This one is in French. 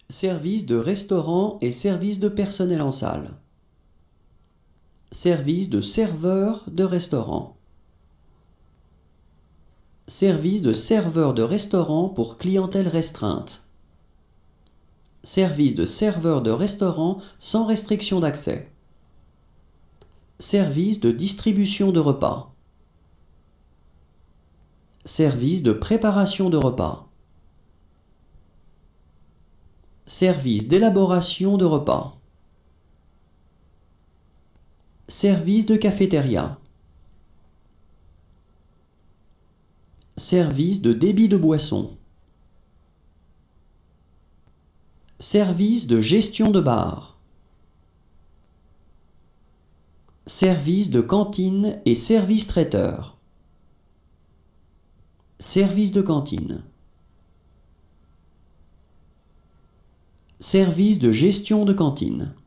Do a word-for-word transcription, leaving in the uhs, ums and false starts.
Service de restaurant et service de personnel en salle. Service de serveur de restaurant. Service de serveur de restaurant pour clientèle restreinte. Service de serveur de restaurant sans restriction d'accès. Service de distribution de repas. Service de préparation de repas. Service d'élaboration de repas. Service de cafétéria. Service de débit de boissons. Service de gestion de bar. Service de cantine et service traiteur. Service de cantine. Service de gestion de cantine.